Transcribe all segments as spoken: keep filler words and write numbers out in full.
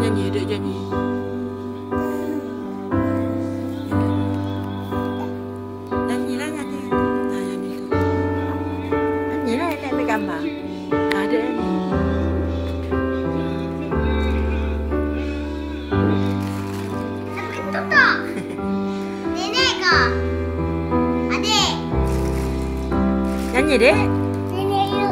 nyanyi, dek nyanyi. Nyanyilah nyanyi. Nah, nyanyi tu. Nyanyilah yang ambil gambar. Ada ni. Itu tak? Nenek ke? Adik? Nyanyi, dek. Nenek you.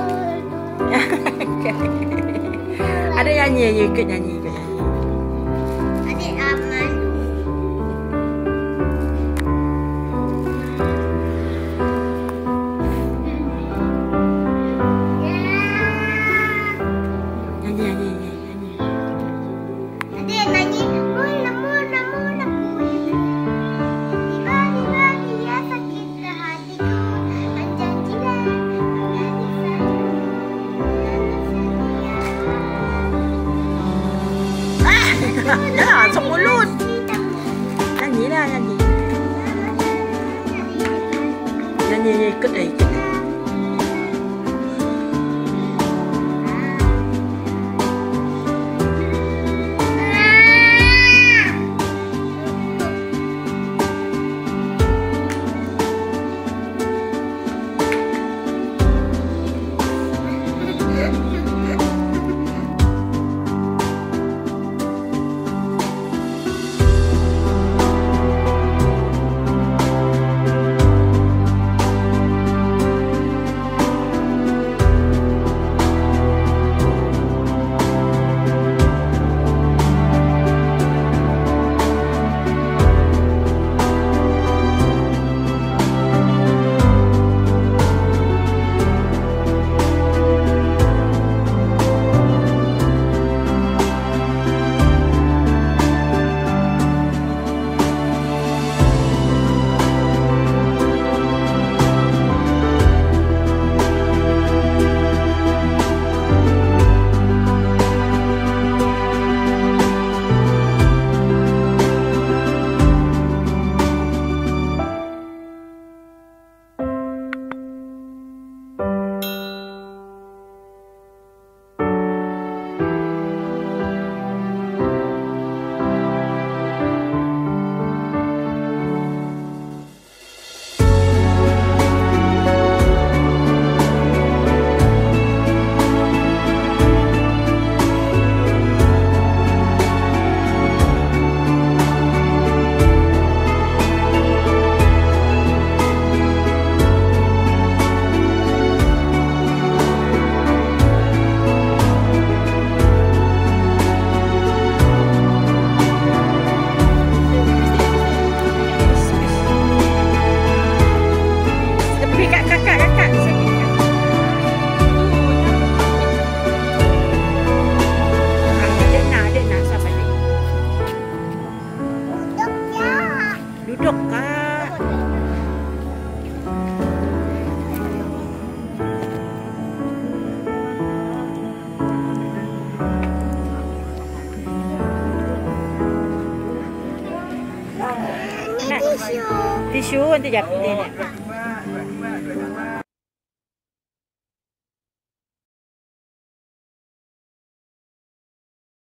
Ada nyanyi, you ikut nyanyi, ikut nyanyi. Adik aman. Nyanyi, nyanyi, nyanyi. Adik nyanyi. Mula, mula, mula, mula. Tiba-tiba dia sakit ke hatiku. Berjanjilah menjadi sayang. Dah, sok mulut. Nyanyilah, nyanyi. Nyanyi, ikut dah, ikut. Duduk, Kak. Ini tisu. Tisu nanti jap nenek.